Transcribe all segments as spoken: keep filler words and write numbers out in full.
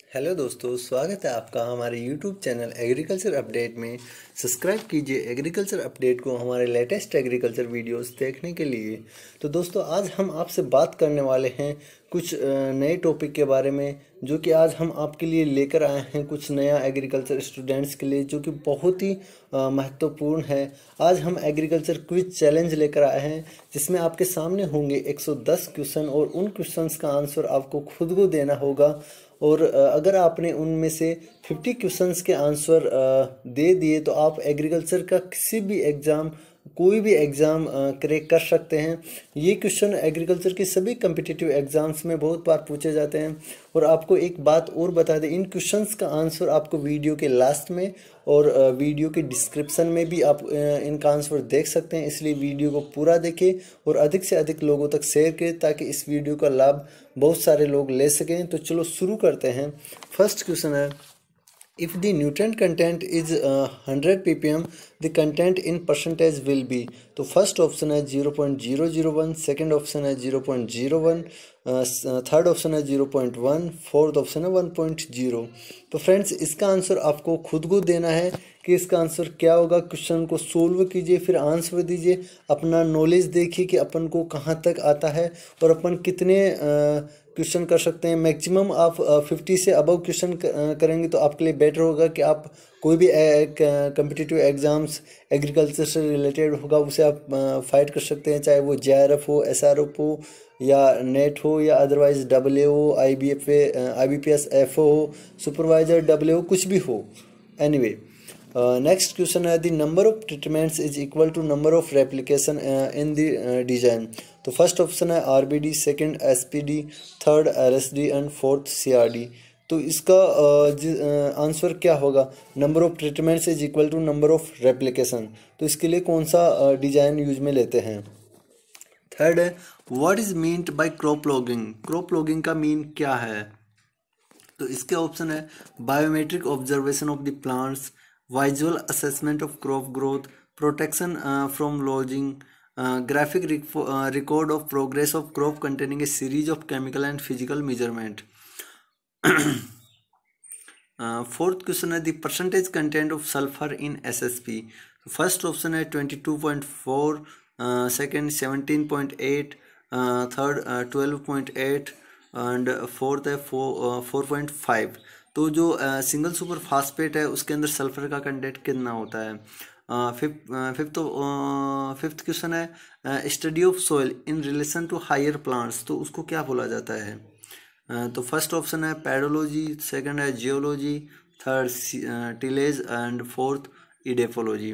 Hello दोस्तों, स्वागत है आपका हमारे यूट्यूब चैनल एग्रीकल्चर अपडेट में। सब्सक्राइब कीजिए एग्रीकल्चर अपडेट को हमारे लेटेस्ट एग्रीकल्चर वीडियोस देखने के लिए। तो दोस्तों, आज हम आपसे बात करने वाले हैं कुछ नए टॉपिक के बारे में, जो कि आज हम आपके लिए लेकर आए हैं कुछ नया एग्रीकल्चर स्टूडेंट्स के लिए, जो कि बहुत ही महत्वपूर्ण है। आज हम एग्रीकल्चर क्विज चैलेंज लेकर आए हैं, जिसमें आपके सामने होंगे एक सौ दस क्वेश्चन और उन क्वेश्चंस का आंसर आपको खुद को देना होगा। और अगर आपने उनमें से पचास क्वेश्चंस के आंसर दे दिए तो आप एग्रीकल्चर का किसी भी एग्ज़ाम कोई भी एग्ज़ाम क्रैक कर सकते हैं। ये क्वेश्चन एग्रीकल्चर के सभी कम्पिटिटिव एग्ज़ाम्स में बहुत बार पूछे जाते हैं। और आपको एक बात और बता दें, इन क्वेश्चंस का आंसर आपको वीडियो के लास्ट में और वीडियो के डिस्क्रिप्शन में भी आप इनका आंसर देख सकते हैं। इसलिए वीडियो को पूरा देखें और अधिक से अधिक लोगों तक शेयर करें, ताकि इस वीडियो का लाभ बहुत सारे लोग ले सकें। तो चलो शुरू करते हैं। फर्स्ट क्वेश्चन है, if the nutrient content is uh, one hundred ppm, the content in percentage will be। तो फर्स्ट ऑप्शन है zero point zero zero one, second option है zero point zero one, third option है zero point one, fourth option है one point zero. तो friends, इसका answer आपको खुद को देना है कि इसका आंसर क्या होगा। क्वेश्चन को सोल्व कीजिए, फिर आंसर दीजिए, अपना नॉलेज देखिए कि अपन को कहाँ तक आता है और अपन कितने क्वेश्चन कर सकते हैं। मैक्सिमम आप फिफ्टी से अबव क्वेश्चन करेंगे तो आपके लिए बेटर होगा कि आप कोई भी कम्पिटिटिव एग्ज़ाम्स एग्रीकल्चर से रिलेटेड होगा उसे आप फाइट कर सकते हैं, चाहे वो जे आर एफ हो, एस आर एफ हो, या नेट हो, या अदरवाइज डब्ल्यू हो, I B F A I B P S F हो, सुपरवाइजर डब्ल्यू हो, कुछ भी हो। एनीवे, नेक्स्ट क्वेश्चन है, the number of treatments is equal to number of replication in the design. तो फर्स्ट ऑप्शन है R B D, second S P D, third L S D and fourth C R D. तो इसका answer uh, क्या होगा? Number of treatments is equal to number of replication. तो इसके लिए कौन सा डिजाइन uh, यूज में लेते हैं? थर्ड है, what is meant by crop logging. Crop logging का मीन क्या है? तो इसके ऑप्शन है biometric observation of the plants, visual assessment of crop growth, protection from lodging, graphic record of progress of crop containing a series of chemical and physical measurement. Fourth question है the percentage content of sulphur in S S P. First option है twenty two point four, second seventeen point eight, third twelve point eight and fourth है four point five. तो जो single super phosphate है उसके अंदर sulphur का content कितना होता है? फिफ्थ फिफ्थ फिफ्थ क्वेश्चन है study of soil in relation to higher plants. तो उसको क्या बोला जाता है? uh, तो फर्स्ट ऑप्शन है पैडोलॉजी, सेकंड है geology, third tillage and fourth edaphology.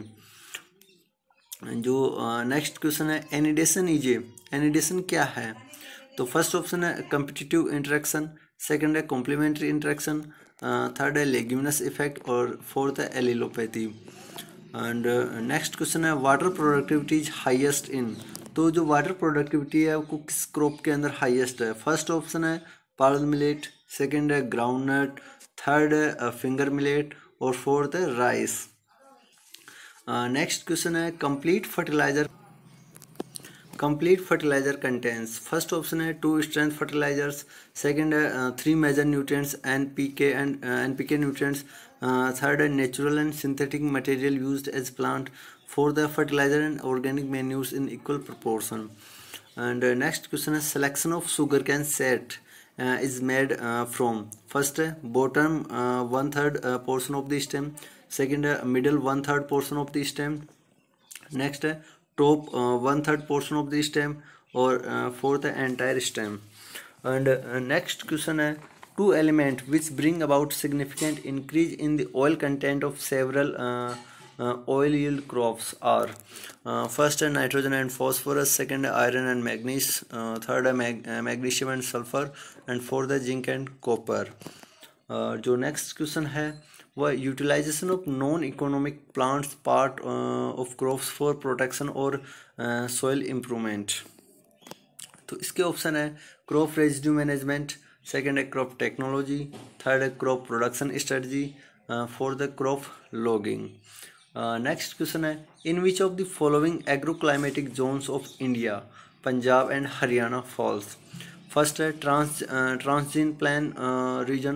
जो नेक्स्ट क्वेश्चन है एनिडेशन इजे। एनिडेशन क्या है? तो फर्स्ट ऑप्शन है कम्पिटिटिव इंटरेक्शन, सेकंड है कॉम्प्लीमेंट्री इंटरेक्शन, थर्ड है लेग्यूमिनस इफेक्ट और फोर्थ है एलिलोपैथी। एंड नेक्स्ट क्वेश्चन है water productivity is highest in. तो जो वाटर प्रोडक्टिविटी है वो किस क्रॉप के अंदर हाईएस्ट है? फर्स्ट ऑप्शन है पर्ल मिलेट, सेकंड है ग्राउंड नट, थर्ड है फिंगर मिलेट और फोर्थ है राइस। नेक्स्ट क्वेश्चन है complete fertilizer complete fertilizer contents. First option है टू स्ट्रेंथ फर्टिलाइजर्स, सेकंड है three major nutrients N P K and N P K nutrients, third है natural and synthetic material used as plant, fourth है fertilizer and organic manures in equal proportion. And next question है selection of sugar cane set is made from. First है bottom one third portion of the stem, second है middle one third portion of the stem, next है top one third portion of the stem और fourth है entire stem. And next question है two element which bring about significant increase in the oil content of several oil yield crops are. First है nitrogen and phosphorus, second है iron and manganese, third है magnesium and sulphur and fourth है zinc and copper. जो next question है वह utilisation of non economic plants part of crops for protection और soil improvement. तो इसके ऑप्शन है क्रॉप रेजिड्यू मैनेजमेंट, सेकंड है क्रॉप टेक्नोलॉजी, थर्ड है क्रॉप प्रोडक्शन स्ट्रेटजी, फोर्थ है क्रॉप लॉगिंग। नेक्स्ट क्वेश्चन है in which of the following agroclimatic zones of India Punjab and Haryana falls. First है trans transgene plan region,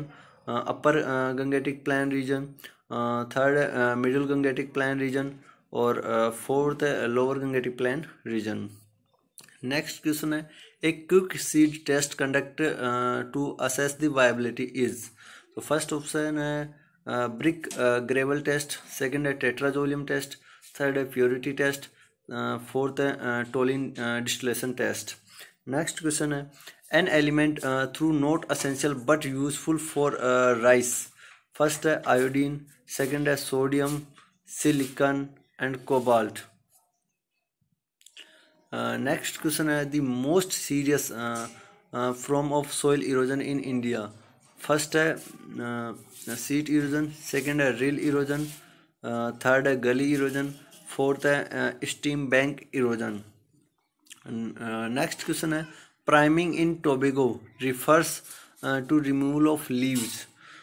upper Gangetic plain region, third middle Gangetic plain region, और fourth lower Gangetic plain region. Next question है, a quick seed test conduct to assess the viability is. तो first option है brick gravel test, second है tetrazolium test, third है purity test, fourth है toluene distillation test. Next question है, an element through not essential but useful for rice. First है iodine, second है sodium, silicon and cobalt. Next question है, the most serious form of soil erosion in India. First है sheet erosion, second है rill erosion, third है gully erosion, fourth है stream bank erosion. Next question है, priming in tobacco refers to removal of leaves.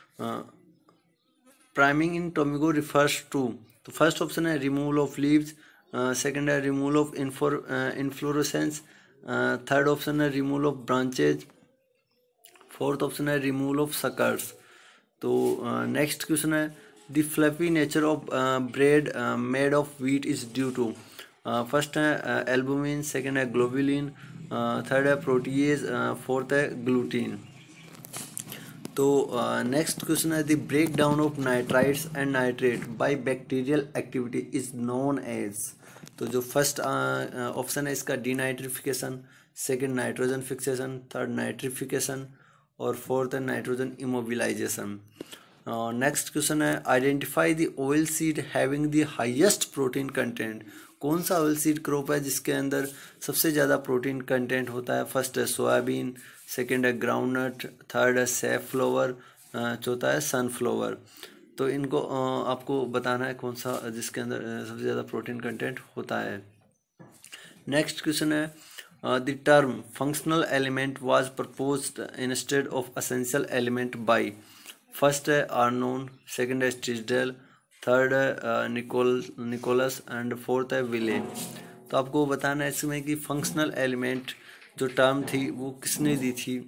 Priming in tobacco refers to, तो first option है removal of leaves, second है removal of inflorescence, third option है removal of branches, fourth option है removal of suckers. तो next question है, the fluffy nature of bread made of wheat is due to. First है albumin, second है globulin, third है protease, fourth है gluten. तो next question है, the break down of nitrites and nitrate by bacterial activity is known as. तो जो first option है इसका denitrification, second nitrogen fixation, third nitrification, और फोर्थ है नाइट्रोजन इमोबिलाइजेशन। नेक्स्ट क्वेश्चन है, identify the oil seed having the highest protein content. कौन सा oil seed crop है जिसके अंदर सबसे ज़्यादा प्रोटीन कंटेंट होता है। फर्स्ट है सोयाबीन, सेकंड है ग्राउंडनट, थर्ड है सैफफ्लावर, चौथा है सनफ्लावर। तो इनको आपको बताना है कौन सा जिसके अंदर सबसे ज़्यादा प्रोटीन कंटेंट होता है। नेक्स्ट क्वेश्चन है, the term functional element was proposed instead of essential element by. First है आर्नोन, सेकंड है स्टिजडेल, थर्ड है निकोल निकोलस एंड फोर्थ है विले। तो आपको बताना है इसमें कि फंक्शनल एलिमेंट जो टर्म थी वो किसने दी थी।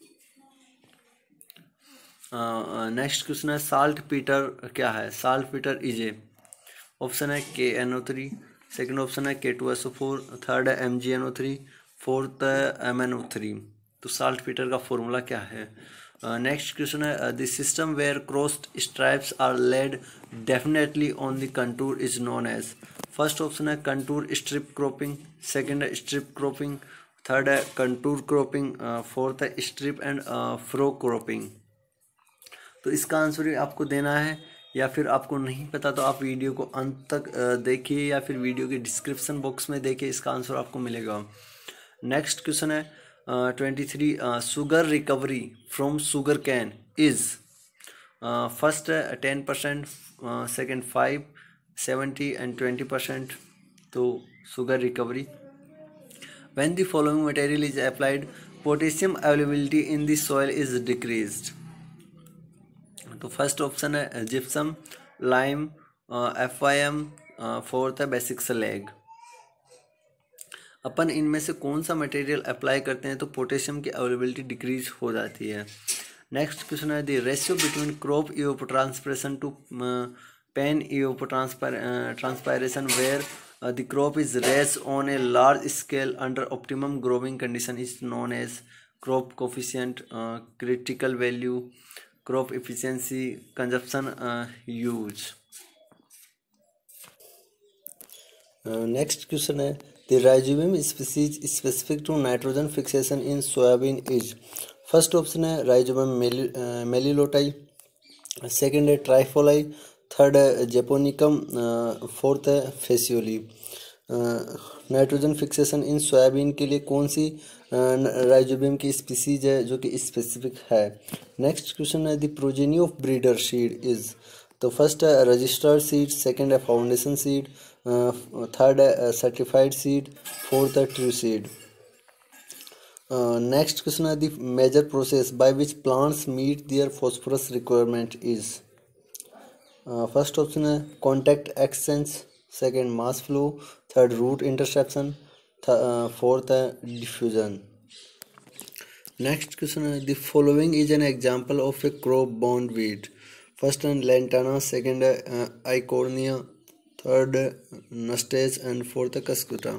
नेक्स्ट क्वेश्चन है, साल्ट पीटर क्या है। Saltpetre is a, option है K N O three, second option है K two S O four, third है M G N O three, fourth है एम एन ओ थ्री। तो saltpetre का formula क्या है। नेक्स्ट क्वेश्चन है, the system where crossed stripes are laid definitely on the contour is known as. First option है contour strip cropping, second है strip cropping, third है contour cropping, fourth है strip and furrow cropping. तो इसका answer आपको देना है, या फिर आपको नहीं पता तो आप वीडियो को अंत तक देखिए या फिर वीडियो के डिस्क्रिप्शन बॉक्स में देखिए, इसका आंसर आपको मिलेगा। नेक्स्ट क्वेश्चन है twenty three, sugar recovery from sugar cane is. First है ten percent, second five, seventy and twenty percent. तो sugar recovery, when the following material is applied potassium availability in the soil is decreased। तो first option है gypsum, lime, F Y M, fourth है basic slag. अपन इनमें से कौन सा material apply करते हैं तो पोटेशियम की अवेलेबिलिटी डिक्रीज हो जाती है। नेक्स्ट क्वेश्चन है, the ratio between crop evapotranspiration to pan evapotranspiration where Uh, the crop is raised on a large scale under optimum growing condition is known as crop coefficient, uh, critical value, crop efficiency, consumption uh, use। uh, next question है, the rhizobium species specific to nitrogen fixation in soybean is। first option है rhizobium meliloti, second है trifoli, third है japonicum, fourth है phaseoli. Nitrogen fixation in soybean के लिए कौन सी rhizobium की species है जो कि स्पेसिफिक है। नेक्स्ट क्वेश्चन है, the progeny of breeder seed is. तो फर्स्ट है रजिस्टर्ड सीड, सेकंड है फाउंडेशन सीड, थर्ड है सर्टिफाइड सीड, फोर्थ है ट्रू सीड। नेक्स्ट क्वेश्चन है, the major process by which plants meet their phosphorus requirement is. First option है contact exchange, second mass flow, third root interception, fourth है diffusion. Next question है the following is an example of a crop bound wheat. First है lantana, second है eichhornia, third nastage and fourth है cuscuta.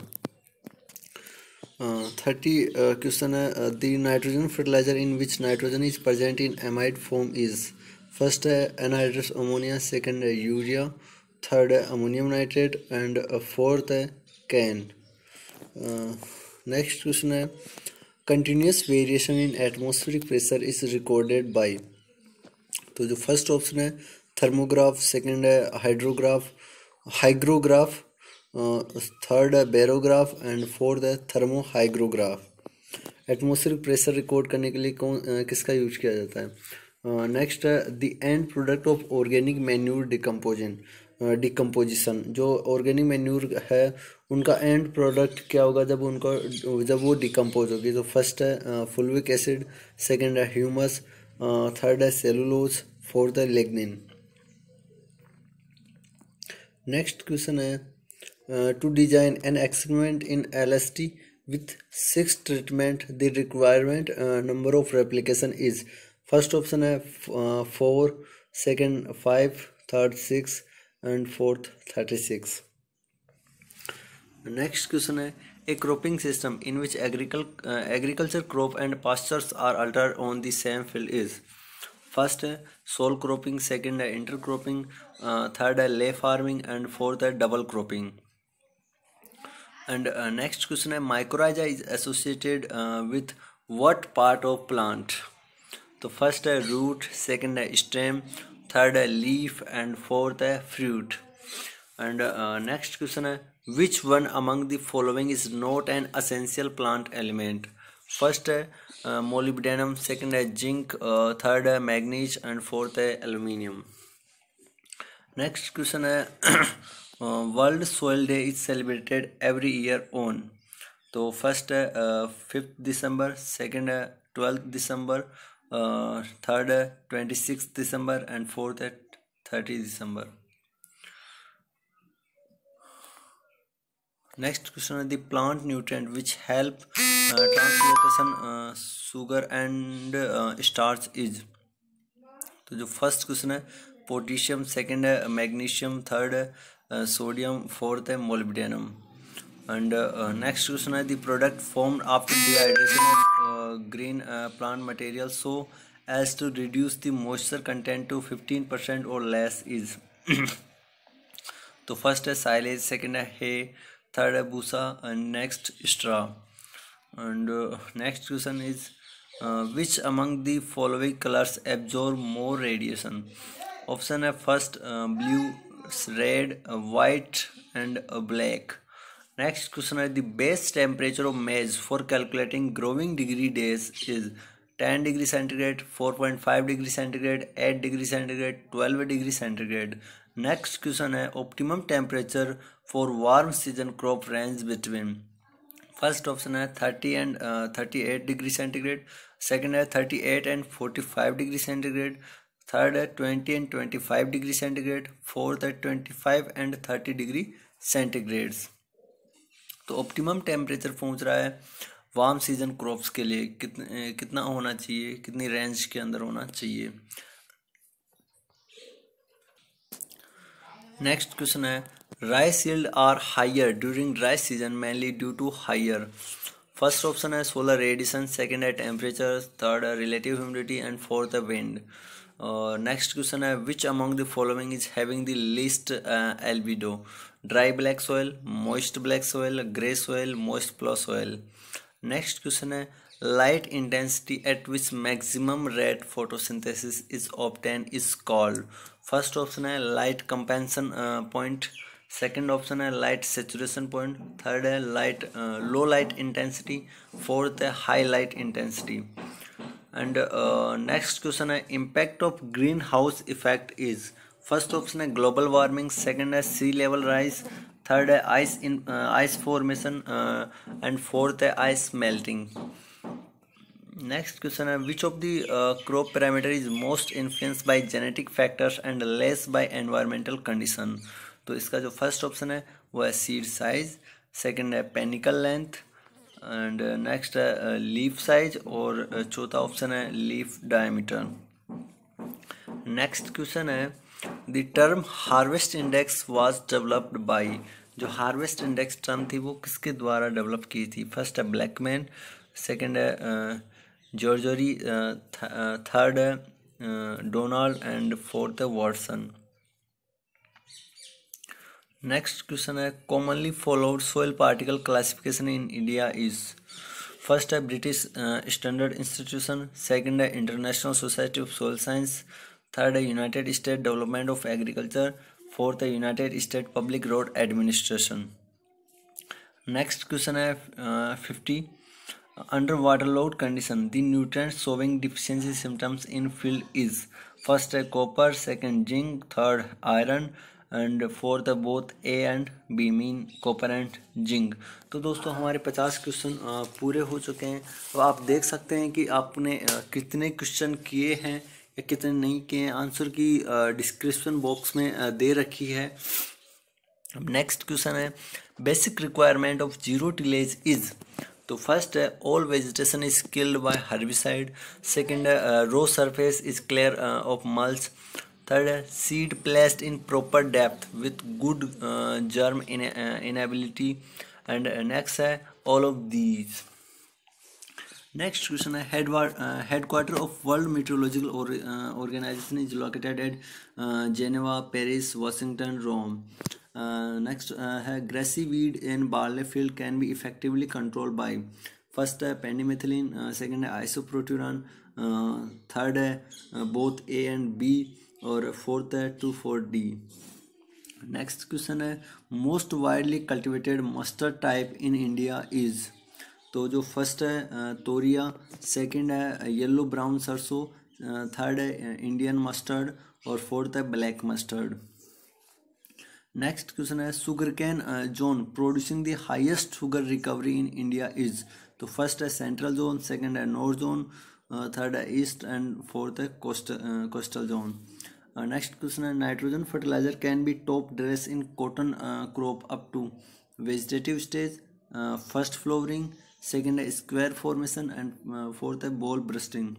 Thirty question है the nitrogen fertiliser in which nitrogen is present in amide form is. First है anhydrous ammonia, second है urea, third है ammonium nitrate and fourth है CAN. Next question है continuous variation in atmospheric pressure is recorded by. तो जो first option है thermograph, second है hydrograph hygrograph, third है बेरोग्राफ एंड फोर्थ है thermo hygrograph. Atmospheric pressure record करने के लिए कौन किसका यूज किया जाता है। नेक्स्ट है the end product of organic manure decomposition decomposition. जो ऑर्गेनिक मैन्यूर है उनका एंड प्रोडक्ट क्या होगा जब उनका जब वो डिकम्पोज होगी। तो फर्स्ट है फुल्विक एसिड, सेकंड है ह्यूमस, थर्ड है सेलुलोज, फोर्थ है लिग्निन। नेक्स्ट क्वेश्चन है to design an experiment in L S T with six treatment the requirement number of replication is. First option है four, second five, third six and fourth thirty six. Next question है a cropping system in which agricul agriculture crop and pastures are altered on the same field is. First है soul cropping, second है inter cropping, third है ley farming and fourth है double cropping. And next question है mycorrhiza is associated with what part of plant. तो first है root, second है stem, third है leaf and fourth है fruit. And next question है which one among the following is not an essential plant element. First है molybdenum, second है zinc, third है manganese and fourth है aluminium. Next question है world soil day is celebrated every year on. तो first है fifth December, second है twelfth December, third है twenty six December and fourth है थर्टी दिसंबर। नेक्स्ट क्वेश्चन है the plant nutrient which help translocation sugar and starch is. तो जो first question है potassium, second है मैग्नीशियम, थर्ड है sodium, fourth है मोलिब्डेनम। एंड नेक्स्ट क्वेश्चन है the product formed after dehydration of green plant material so as to reduce the moisture content to fifteen percent और less is. तो first है silage, second है hay, third है भूसा and next straw. And next question is which among the following colours absorb more radiation. Option है first blue, red, white and black. Next question है the best temperature of maize for calculating growing degree days is ten degree centigrade, four point five degree centigrade, eight degree centigrade, twelve degree centigrade. Next question है optimum temperature for warm season crop range between. First option है thirty and thirty eight degree centigrade, second है thirty eight and forty five degree centigrade, third है twenty and twenty five degree centigrade, fourth है twenty five and thirty degree centigrades. तो optimum temperature पहुंच रहा है warm season crops के लिए कितने कितना होना चाहिए, कितनी रेंज के अंदर होना चाहिए। नेक्स्ट क्वेश्चन है rice yield are higher during dry season mainly due to higher. First option है सोलर रेडिएशन, सेकंड है टेम्परेचर, थर्ड है रिलेटिव ह्यूमिडिटी एंड फोर्थ है विंड। नेक्स्ट क्वेश्चन है which among the following is having the least albedo. Dry black soil, moist black soil, grey soil, moist plough soil. Next question है light intensity at which maximum rate photosynthesis is obtain is called. First option है light compensation point, second option है light saturation point, third है light low light intensity, fourth है high light intensity. And next question है impact of green house effect is. First option है global warming, second है sea level rise, third है ice in ice formation and fourth है ice melting. Next question है which of the crop parameter is most influenced by genetic factors and less by environmental condition. तो इसका जो first option है वो है seed size, second है panicle length, and next है लीफ साइज, और चौथा ऑप्शन है लीफ डायमीटर। नेक्स्ट क्वेश्चन है the term harvest index was developed by, जो हार्वेस्ट इंडेक्स टर्म थी वो किसके द्वारा डेवलप की थी? फर्स्ट है ब्लैकमैन, सेकंड है जॉर्जरी, थर्ड है डोनाल्ड एंड फोर्थ है वॉटसन। नेक्स्ट क्वेश्चन है commonly followed soil particle classification in India is, first है ब्रिटिश स्टैंडर्ड इंस्टीट्यूशन, सेकंड है International Society of Soil Science, third है United State Development of Agriculture, fourth है United State Public Road Administration. Next question है fifty, under water load condition the nutrient showing deficiency symptoms in field is, first है copper, second zinc, third iron and fourth है both A and B, mean copper and zinc. तो दोस्तों हमारे पचास question पूरे हो चुके हैं। तो आप देख सकते हैं कि आपने कितने क्वेश्चन किए हैं या कितने नहीं किए हैं, आंसर की डिस्क्रिप्शन बॉक्स में दे रखी है। नेक्स्ट क्वेश्चन है basic requirement of zero tillage is, तो फर्स्ट है all vegetation is killed by herbicide, second है row surface is clear of mulch, third है seed placed in proper depth with good germinability, and next है all of these. Next question है headquarter of World Meteorological Organization is located at Geneva, Paris, Washington, Rome. Next है grassy weed in barley field can be effectively control by, first है pendimethalin, second है isoproturon, third है both A and B, और fourth है two four D. Next question है most widely cultivated mustard type in India is, तो जो first है toria, second है येलो ब्राउन सरसों, थर्ड है इंडियन मस्टर्ड, और फोर्थ है ब्लैक मस्टर्ड। नेक्स्ट क्वेश्चन है sugarcane zone producing the highest sugar recovery in India is, तो first है सेंट्रल जोन, सेकंड है नॉर्थ जोन, थर्ड है ईस्ट एंड फोर्थ है coastal coastal zone. Next question है nitrogen fertiliser can be top dress in cotton crop up to vegetative stage, first flowering, second है square formation, and fourth है boll bursting.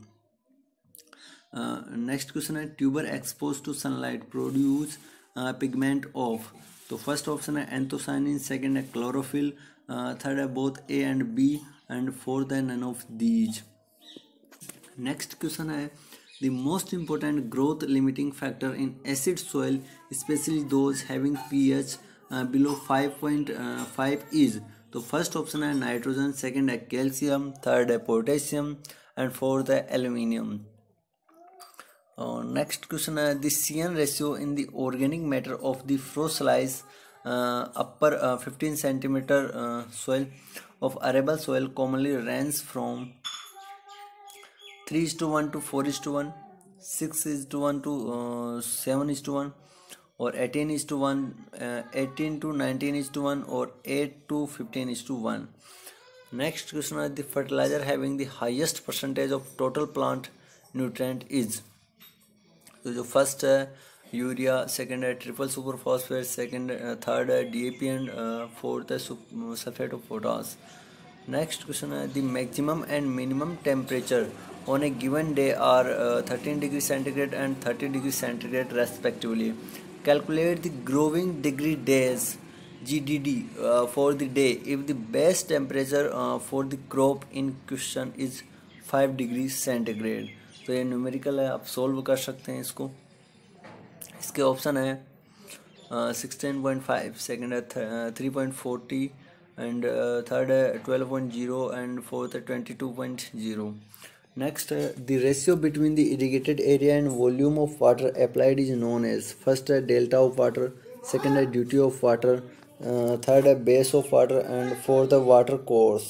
Next question है tuber expose to sunlight produce pigment of, तो first option है anthocyanin, second है chlorophyll, third है both A and B, and fourth है none of these. Next question है the most important growth limiting factor in acid soil specially those having pH below five point five is, तो first option है nitrogen, second है calcium, third है potassium, and fourth है aluminium. Next question है the C N ratio in the organic matter of the fertilised upper fifteen centimetre soil of arable soil commonly range from three is to one to four is to one, six is to one to seven is to one, और eighteen is to one, eighteen to nineteen is to one, और eight to fifteen is to one. Next question है the fertiliser having the highest percentage of total plant nutrient is, तो जो first है urea, second है triple super phosphate, second third है DAP, and fourth है sulphate of potash. Next question है the maximum and minimum temperature on a given day are uh, thirteen degree centigrade and thirty degree centigrade respectively. Calculate the growing degree days G D D uh, for the day if the best temperature uh, for the crop in question is five degree centigrade. तो ये numerical है, आप solve कर सकते हैं इसको। इसके option है सिक्सटीन पॉइंट फाइव, सेकेंड है three point forty, and third है twelve point zero, and fourth है twenty two point zero. Next, uh, the ratio between the irrigated area and volume of water applied is known as, first uh, delta of water, second uh, duty of water, uh, third uh, base of water, and fourth uh, water course.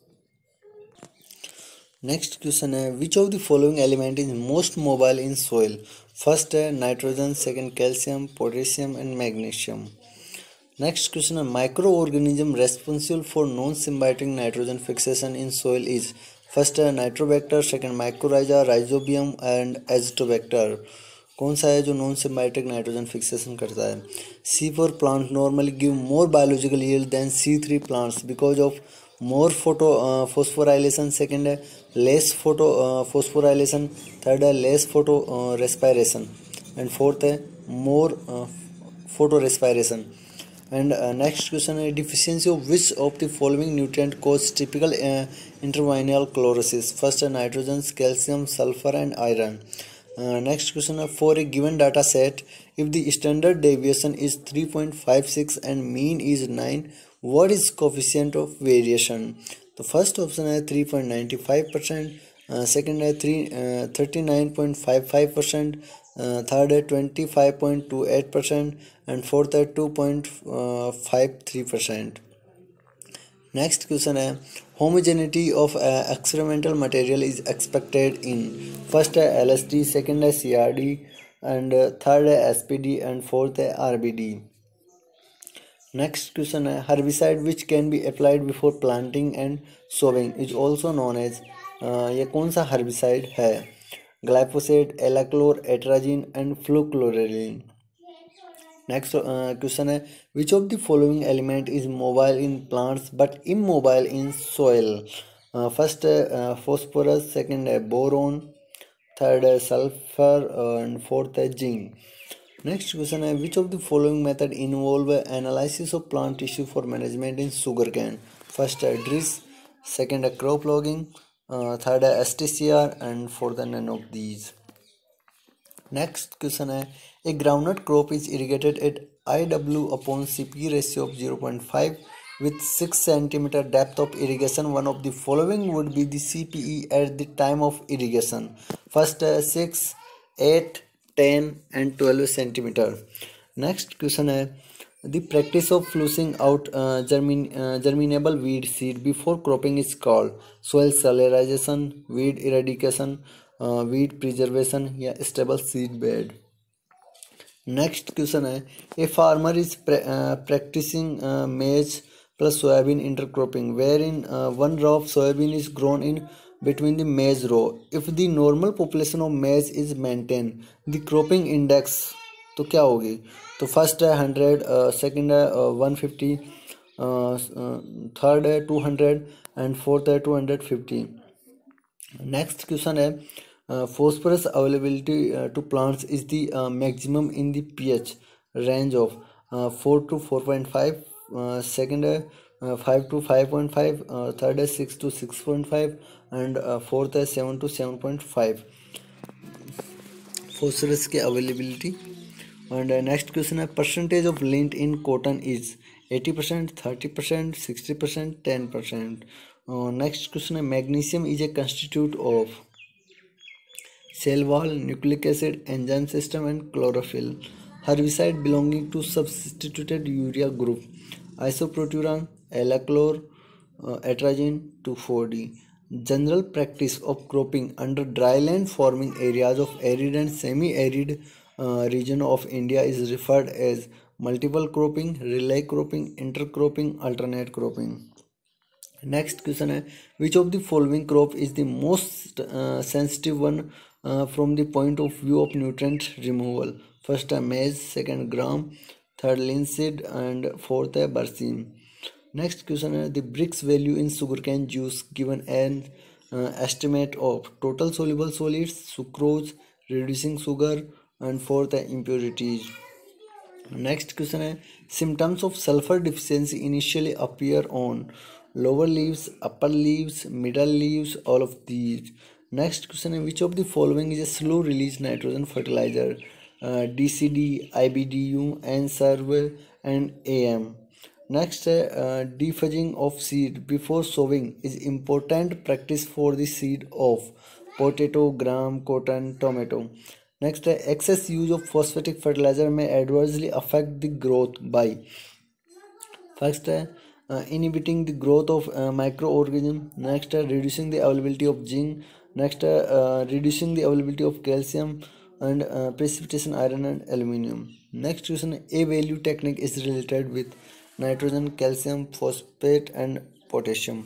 Next question है which of the following element is most mobile in soil? First uh, nitrogen, second calcium, potassium, and magnesium. Next question है microorganism responsible for non-symbiotic nitrogen fixation in soil is, first है Nitrobacter, second mycorrhiza, Rhizobium, and Azotobacter. कौन सा है जो non symbiotic nitrogen fixation करता है? C four plant normally give more biological yield than C three plants because of more photo uh, phosphorylation, second है less photo uh, phosphorylation, third है less photo uh, respiration, and fourth है more uh, photo respiration. And uh, next question है deficiency of which of the following nutrient cause typical uh, intervinal chlorosis? First है nitrogen, calcium, sulfur and iron. Uh, next question है for a given data set, if the standard deviation is three point five six and mean is nine, what is coefficient of variation? तो first option है three point ninety five percent, second है three thirty nine point five five percent, third है twenty five point two eight percent and fourth है two point five three percent. Next question है homogeneity of experimental material is expected in. First है L S D, second है C R D and third है S P D and fourth है R B D. Next question है herbicide which can be applied before planting and sowing is also known as. ये कौन सा herbicide है? Glyphosate, alachlor, atrazine and fluchloralin. Next question है which of the following element is mobile in plants but immobile in soil. First है phosphorus, second है boron, third है sulphur and fourth है zinc. Next question है which of the following method involve analysis of plant tissue for management in sugar cane. First है DRIS, second है crop logging, third है S T C R and fourth है none of these. Next question है a groundnut crop is irrigated at I W upon C P ratio of zero point five with six centimeter depth of irrigation. One of the following would be the C P E at the time of irrigation. First uh, six, eight, ten and twelve centimeter. Next question है the practice of flushing out uh, germin uh, germinable weed seed before cropping is called soil sterilization, weed eradication, uh, weed preservation या stable seed bed. Next question है a farmer is pra uh, practicing uh, maize plus soybean intercropping wherein uh, one row of soybean is grown in between the maize row. If the normal population of maize is maintained, the cropping index तो क्या होगी? तो first है hundred, second है one fifty, third है two hundred and fourth है two hundred fifty. Next question है phosphorus availability uh, to plants is the uh, maximum in the pH range of uh, four to four point five, uh, second है uh, five to five point five, uh, third है six to six point five and uh, fourth है seven to seven point five phosphorus की availability. And uh, next question है percentage of lint in cotton is eighty percent, thirty percent, sixty percent, ten percent. uh, next question है magnesium is a constitute of cell wall, nucleic acid, enzyme system and chlorophyll. Herbicide belonging to substituted urea group isoproteran, elachlor, uh, atrazine two four D. General practice of cropping under dryland forming areas of arid and semi-arid uh, region of India is referred as multiple cropping, relay cropping, intercropping, alternate cropping. Next question है which of the following crop is the most uh, sensitive one uh, from the point of view of nutrient removal. First है maize, second gram, third linseed and fourth है barsim. Next question है the Brix value in sugarcane juice given an uh, estimate of total soluble solids, sucrose, reducing sugar and fourth है impurities. Next question है symptoms of sulfur deficiency initially appear on lower leaves, upper leaves, middle leaves, all of these. Next question है which of the following is a slow release nitrogen fertilizer? uh, D C D, I B D U, N S E R V and A M. Next है uh, defudging of seed before sowing is important practice for the seed of potato, gram, cotton, tomato. Next है excess use of phosphatic fertilizer may adversely affect the growth by first है uh, inhibiting the growth of uh, microorganism. Next है reducing the availability of zinc. Next है uh, reducing the availability of calcium and uh, precipitation iron and aluminium. Next question है A value technique is related with nitrogen, calcium, phosphate and potassium.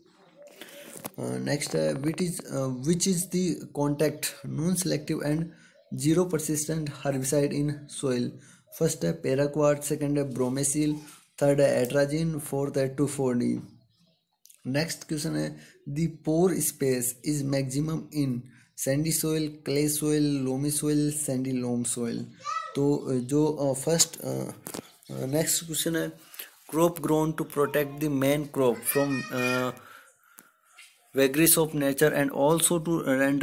Uh, next uh, which is uh, which is the contact non-selective and zero persistent herbicide in soil? First है paraquat, second है bromacil, third है atrazine, fourth है two four D. Next question है the pore space is maximum in sandy soil, clay soil, loamy soil, sandy loam soil. तो जो first next question है crop grown to protect the main crop from vagaries of nature and also to render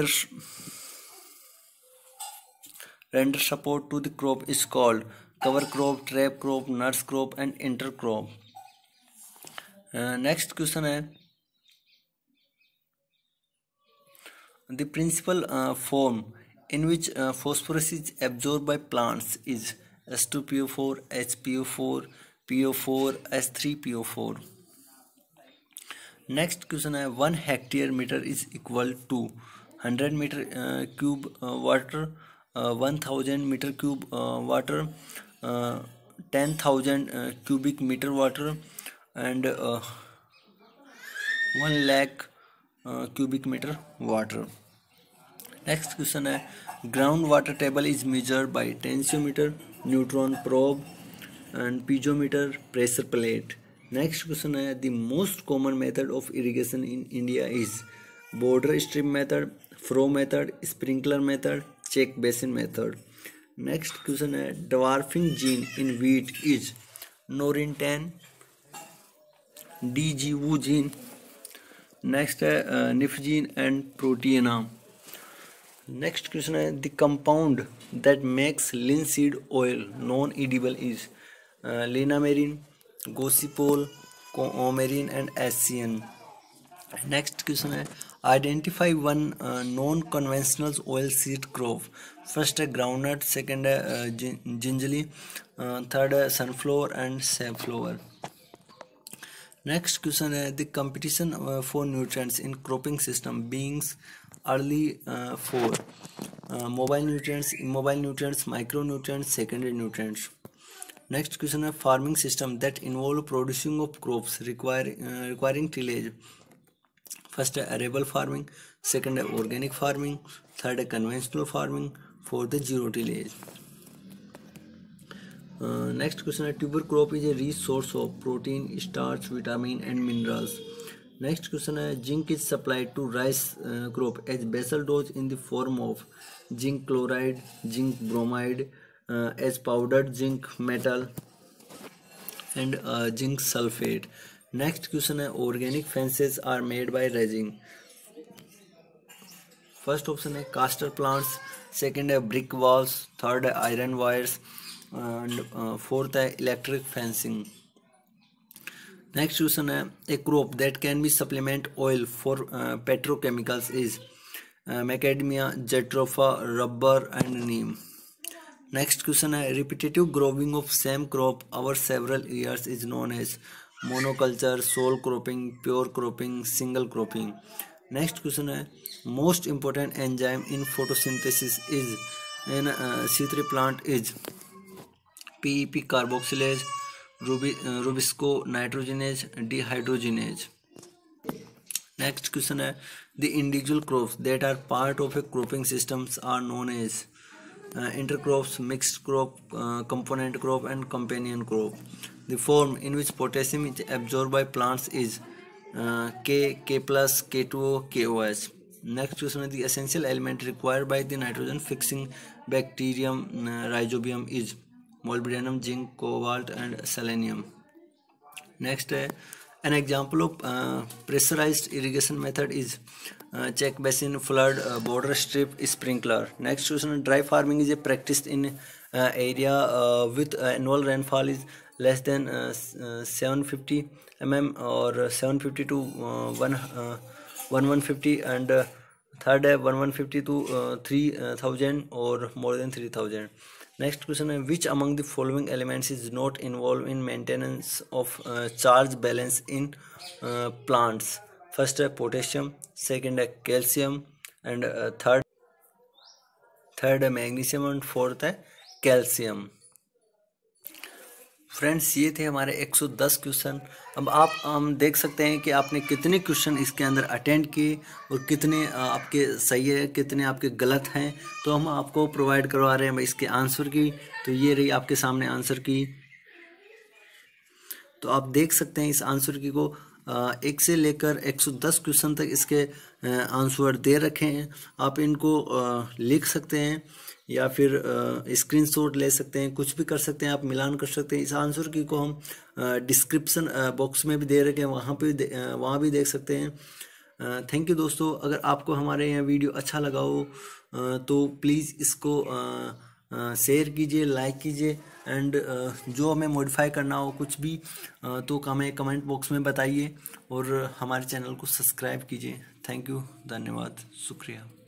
render support to the crop is called cover crop, trap crop, nurse crop and intercrop. Uh, next question है the principal uh, form in which uh, phosphorus is absorbed by plants is S two P O four, H P O four, P O four, S three P O four. Next question है one hectare metre is equal to hundred metre cube water, one thousand metre cube water, ten thousand cubic metre water and one lakh cubic metre water. Next question है ground water table is measured by tensiometer, neutron probe and piezometer, pressure plate. Next question है the most common method of irrigation in India is border strip method, furrow method, sprinkler method, check basin method. Next question है dwarfing gene in wheat is Norin ten, Dee Gee Woo Gen. Next है nif gene and protein A. Next question है the compound that makes linseed oil non edible is linamarin, gossypol, coumarin and asian. Next question है identify one non conventional oil seed crop. First है groundnut, second है gingelly, third है sunflower and safflower. Next question है the competition for nutrients in cropping system beings early for mobile nutrients, immobile nutrients, micro nutrients, secondary nutrients. Next question है farming system that involve producing of crops require uh, requiring tillage. First है arable farming, second है organic farming, third है conventional farming, fourth है zero tillage. Uh, next question है tuber crop is a rich source of protein, starch, vitamin and minerals. Next question है zinc is supplied to rice uh, crop as basal dose in the form of zinc chloride, zinc bromide, Uh, as powdered zinc metal and uh, zinc sulfate. Next question है organic fences are made by resin. First option है caster plants, second है brick walls, third है iron wires and uh, fourth है electric fencing. Next question है a crop that can be supplement oil for uh, petrochemicals is uh, macadamia, jatropha, rubber and neem. Next question है repetitive growing of same crop over several years is known as monoculture, sole cropping, pure cropping, single cropping. Next question है most important enzyme in photosynthesis is in C three plant is PEP carboxylase, ruby rubisco nitrogenase, dehydrogenase. Next question है the individual crops that are part of a cropping systems are known as Uh, intercrops, mixed crop, uh, component crop and companion crop. The form in which potassium is absorbed by plants is uh, K, K plus, K two O, K O H. Next question is the essential element required by the nitrogen fixing bacterium uh, rhizobium is molybdenum, zinc, cobalt and selenium. Next uh, an example of uh, pressurized irrigation method is Uh, check basin, flood, uh, border strip, sprinkler. Next question, dry farming is a practice in uh, area uh, with uh, annual rainfall is less than uh, uh, seven hundred fifty millimeters or seven hundred fifty to uh, one uh, eleven fifty and uh, third है eleven fifty to uh, three thousand or more than three thousand. Next question है which among the following elements is not involved in maintenance of uh, charge balance in uh, plants. First है potassium, second है calcium and third third है magnesium and fourth है calcium. Friends ये थे हमारे एक सौ दस क्वेश्चन। अब आप हम देख सकते हैं कि आपने कितने क्वेश्चन इसके अंदर अटेंड किए और कितने आपके सही है, कितने आपके गलत हैं। तो हम आपको प्रोवाइड करवा रहे हैं इसके आंसर की। तो ये रही आपके सामने आंसर की। तो आप देख सकते हैं इस आंसर की को एक से लेकर एक सौ दस क्वेश्चन तक इसके आंसर दे रखे हैं। आप इनको लिख सकते हैं या फिर स्क्रीनशॉट ले सकते हैं, कुछ भी कर सकते हैं, आप मिलान कर सकते हैं। इस आंसर की को हम डिस्क्रिप्शन बॉक्स में भी दे रखे हैं, वहाँ पे वहाँ भी देख सकते हैं। थैंक यू दोस्तों। अगर आपको हमारे यहाँ वीडियो अच्छा लगा हो तो प्लीज़ इसको शेयर कीजिए, लाइक कीजिए, एंड जो हमें मॉडिफाई करना हो कुछ भी तो हमें कमेंट बॉक्स में बताइए और हमारे चैनल को सब्सक्राइब कीजिए। थैंक यू, धन्यवाद, शुक्रिया।